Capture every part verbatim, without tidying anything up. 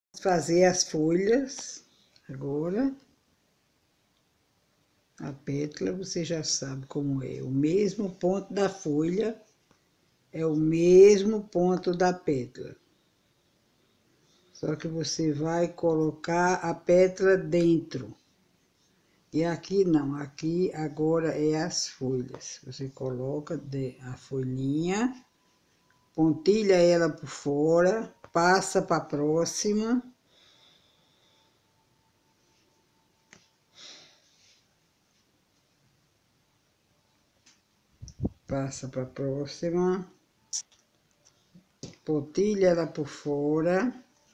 Fazer as folhas agora. A pétala você já sabe como é, o mesmo ponto da folha é o mesmo ponto da pétala. Só que você vai colocar a pétala dentro. E aqui não, aqui agora é as folhas. Você coloca a folhinha, pontilha ela por fora, passa para a próxima. Passa para a próxima. Pontilha ela por fora.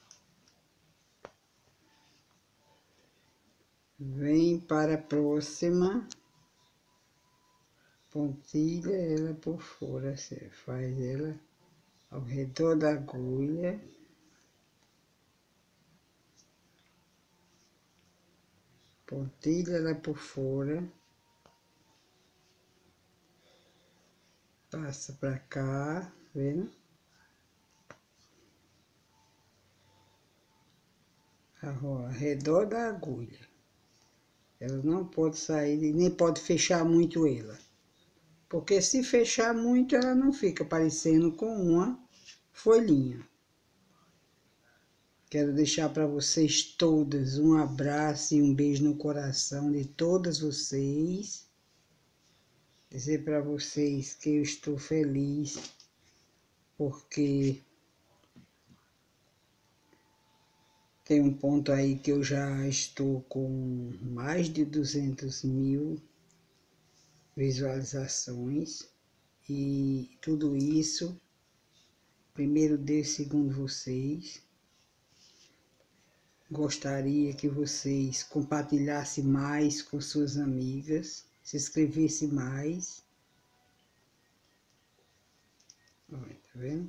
Vem para a próxima. Pontilha ela por fora. Você faz ela ao redor da agulha. Pontilha ela por fora. Passa para cá, vendo? Ao redor da agulha. Ela não pode sair, nem pode fechar muito ela. Porque se fechar muito, ela não fica parecendo com uma folhinha. Quero deixar para vocês todas um abraço e um beijo no coração de todas vocês. Dizer para vocês que eu estou feliz porque tem um ponto aí que eu já estou com mais de duzentos mil visualizações e tudo isso, primeiro Deus, segundo vocês. Gostaria que vocês compartilhassem mais com suas amigas, se inscrevessem mais. Olha, tá vendo?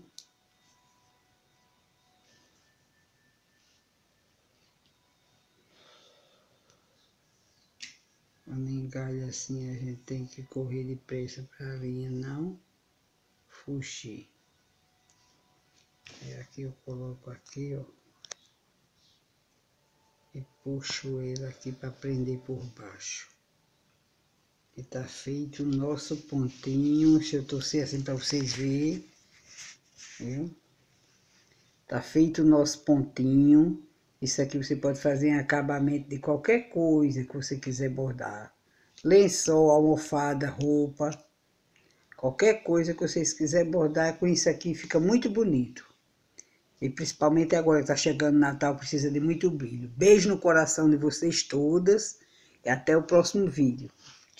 Quando engalha assim, a gente tem que correr depressa para a linha não fugir. Aí aqui eu coloco aqui, ó. E puxo ele aqui para prender por baixo. E tá feito o nosso pontinho. Deixa eu torcer assim para vocês verem. Viu? Tá feito o nosso pontinho. Isso aqui você pode fazer em acabamento de qualquer coisa que você quiser bordar. Lençol, almofada, roupa. Qualquer coisa que vocês quiserem bordar com isso aqui fica muito bonito. E principalmente agora que tá chegando Natal, precisa de muito brilho. Beijo no coração de vocês todas e até o próximo vídeo.